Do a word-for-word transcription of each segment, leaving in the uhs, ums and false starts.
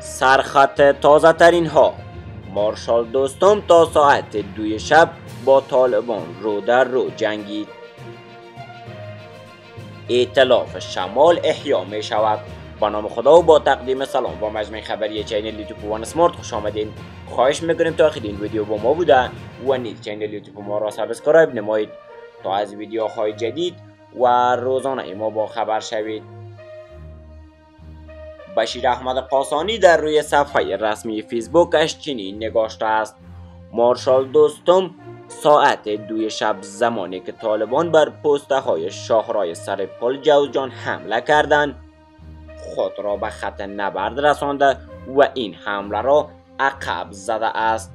سرخط تازه ترین ها: مارشال دوستم تا ساعت دوی شب با طالبان رو در رو جنگید. ائتلاف شمال احیا می شود. با نام خدا و با تقدیم سلام و مجمع خبری چینل یوتیوب وان اسمارت خوش آمدین. خواهش میکنیم تا آخر این ویدیو با ما بوده و نیز چینل یوتیوب ما را سابسکرایب نمایید تا از ویدیوهای جدید و روزانه ما با خبر شوید. بشیر احمد قاسانی در روی صفحه رسمی فیسبوکش چنین نگاشته است: مارشال دوستم ساعت دوی شب زمانی که طالبان بر پسته های شاهرای سر پل جوزجان حمله کردند خود را به خط نبرد رسانده و این حمله را عقب زده است.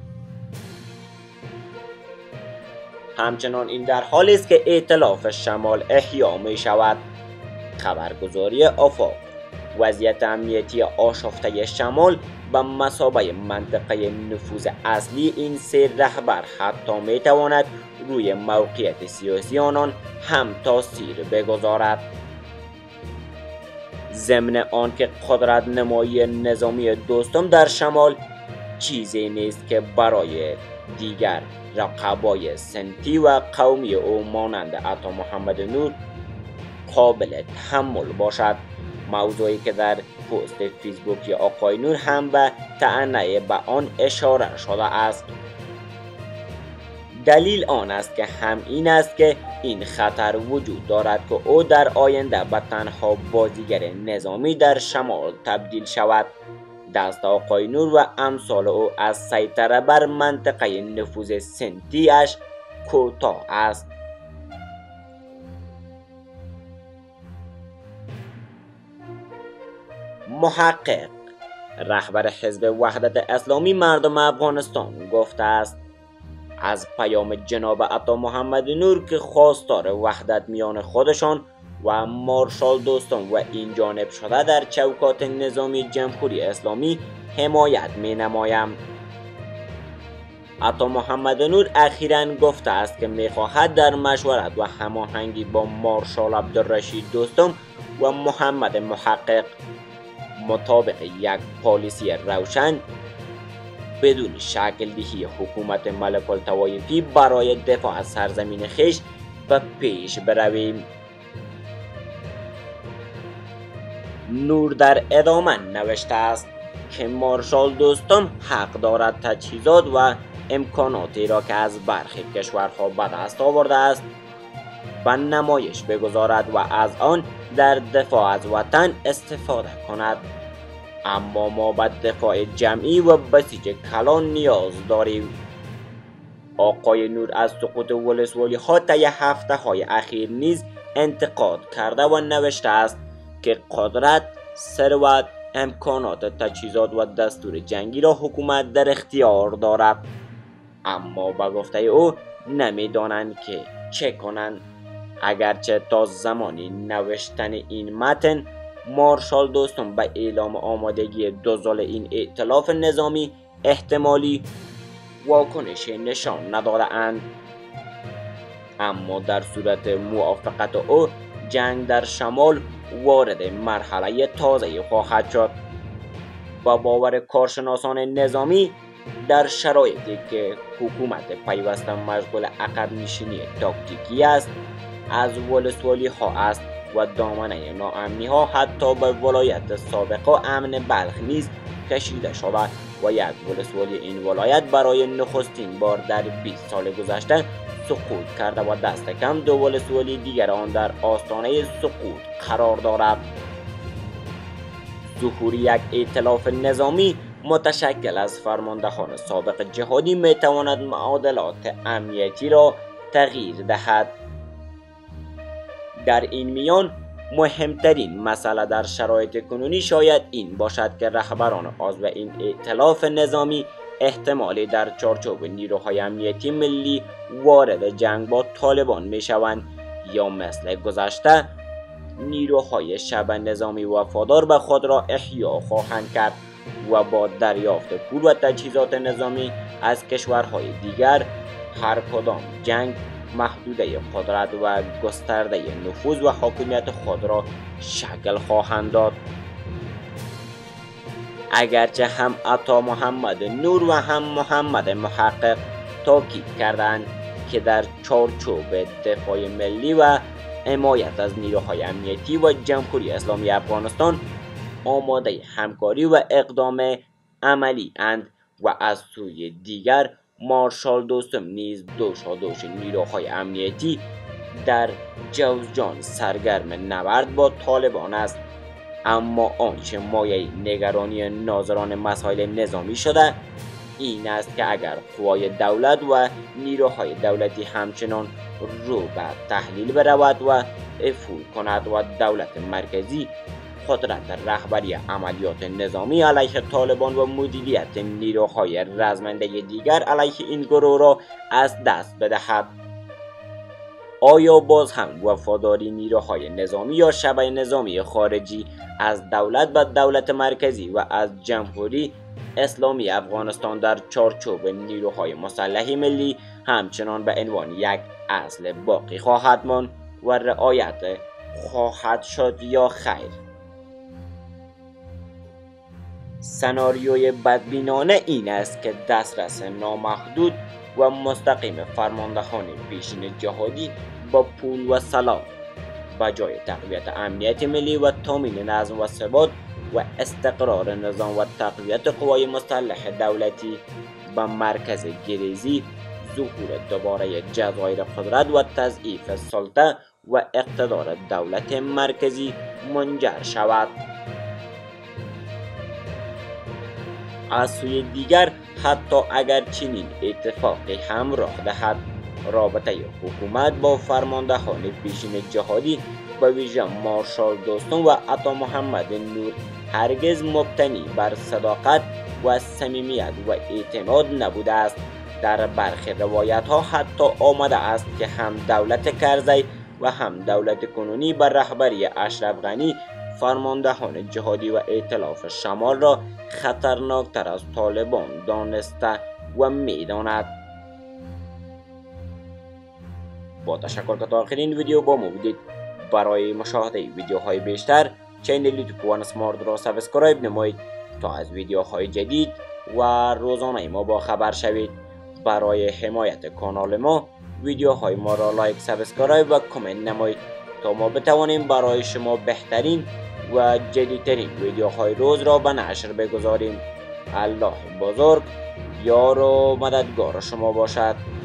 همچنان این در حالی است که ائتلاف شمال احیا می شود. خبرگزاری آفاق: وضعیت امنیتی آشفته شمال به مثابه منطقه نفوذ اصلی این سه رهبر حتی می تواند روی موقعیت سیاسی آنان هم تاثیر بگذارد. ضمن آنکه قدرت نمایی نظامی دوستم در شمال چیزی نیست که برای دیگر رقبای سنفی و قومی او مانند عطا محمد نور قابل تحمل باشد، موضوعی که در پست فیسبوکی آقای نور هم به طعنه به آن اشاره شده است. دلیل آن است که هم این است که این خطر وجود دارد که او در آینده به تنها بازیگر نظامی در شمال تبدیل شود. دست آقای نور و امثال او از سیطره بر منطقه نفوذ سنتی اش کوتاه است. محقق رهبر حزب وحدت اسلامی مردم افغانستان گفته است از پیام جناب عطا محمد نور که خواستار وحدت میان خودشان و مارشال دوستم و این جانب شده در چوکات نظامی جمهوری اسلامی حمایت می نمایم. عطا محمد نور اخیراً گفته است که می خواهد در مشورت و هماهنگی با مارشال عبدالرشید دوستم و محمد محقق مطابق یک پالیسی روشن بدون شکل دهی حکومت ملک الطوایفی برای دفاع از سرزمین خویش به پیش برویم. نور در ادامه نوشته است که مارشال دوستم حق دارد تجهیزات و امکاناتی را که از برخی کشورها به دست آورده است به نمایش بگذارد و از آن در دفاع از وطن استفاده کند، اما ما به دفاع جمعی و بسیج کلان نیاز داریم. آقای نور از سقوط ولسوالی ها طی هفته های اخیر نیز انتقاد کرده و نوشته است که قدرت، ثروت، امکانات تجهیزات و دستور جنگی را حکومت در اختیار دارد، اما به گفته او نمیدانند که چه کنند. اگرچه تا زمانی نوشتن این متن مارشال دوستم به اعلام آمادگی دوزل این ائتلاف نظامی احتمالی واکنشی نشان نداده اند، اما در صورت موافقت او جنگ در شمال وارد مرحله تازه‌ای خواهد شد. با باور کارشناسان نظامی در شرایطی که حکومت پیوسته مشغول عقب نشینی تاکتیکی است از ولسوالی ها است و دامنه ناامنی ها حتی به ولایت سابقه امن بلخ نیز کشیده شده و یک ولسوالی این ولایت برای نخستین بار در بیست سال گذشته سقوط کرده و دست کم دو ولسوالی دیگر آن در آستانه سقوط قرار دارد. ظهور یک ائتلاف نظامی متشکل از فرماندهان سابق جهادی می تواند معادلات امنیتی را تغییر دهد. در این میان مهمترین مسئله در شرایط کنونی شاید این باشد که رهبران عضو این ائتلاف نظامی احتمالی در چارچوب نیروهای امنیتی ملی وارد جنگ با طالبان می شوند یا مثل گذشته نیروهای شبه نظامی وفادار به خود را احیا خواهند کرد و با دریافت پول و تجهیزات نظامی از کشورهای دیگر هر کدام جنگ محدوده قدرت و گسترده نفوذ و حاکمیت خود را شکل خواهند داد. اگرچه هم عطا محمد نور و هم محمد محقق تاکید کردند که در چارچوب دفاع ملی و حمایت از نیروهای امنیتی و جمهوری اسلامی افغانستان آماده همکاری و اقدام عملی اند و از سوی دیگر مارشال دوستم نیز دوشادوش نیروهای امنیتی در جوزجان سرگرم نبرد با طالبان است. اما آنچه مایه نگرانی ناظران مسائل نظامی شده این است که اگر قوای دولت و نیروهای دولتی همچنان رو به تحلیل برود و افول کند و دولت مرکزی قدرت رهبری عملیات نظامی علیه طالبان و مدیریت نیروهای رزمنده دیگر علیه این گروه را از دست بدهد، آیا باز هم وفاداری نیروهای نظامی یا شبه نظامی خارجی از دولت و دولت مرکزی و از جمهوری اسلامی افغانستان در چارچوب نیروهای مسلح ملی همچنان به عنوان یک اصل باقی خواهد ماند و رعایت خواهد شد یا خیر؟ سناریوی بدبینانه این است که دسترس نامحدود و مستقیم فرماندهان پیشین جهادی با پول و سلاح به جای تقویت امنیت ملی و تامین نظم و ثبات و استقرار نظام و تقویت قوای مسلح دولتی به مرکز گریزی، ظهور دوباره جزایر قدرت و تضعیف سلطه و اقتدار دولت مرکزی منجر شود. از سوی دیگر حتی اگر چنین اتفاقی هم رخ دهد، رابطه حکومت با فرماندهان پیشین جهادی به ویژه مارشال دوستم و عطا محمد نور هرگز مبتنی بر صداقت و صمیمیت و اعتماد نبوده است. در برخی روایت ها حتی آمده است که هم دولت کرزی و هم دولت کنونی بر رهبری اشرف غنی فرماندهان جهادی و ائتلاف شمال را خطرناکتر از طالبان دانسته و میداند. با تشکر که تا آخرین ویدیو با ما بودید. برای مشاهده ویدیوهای بیشتر چینل یوتیوب وان اسمارت را سابسکرایب نمایید تا از ویدیوهای جدید و روزانه ما با خبر شوید. برای حمایت کانال ما ویدیوهای ما را لایک، سابسکرایب و کامنت نمایید تا ما بتوانیم برای شما بهترین و جدیدترین ویدیوهای روز را به نشر بگذاریم. الله بزرگ یار و مددگار شما باشد.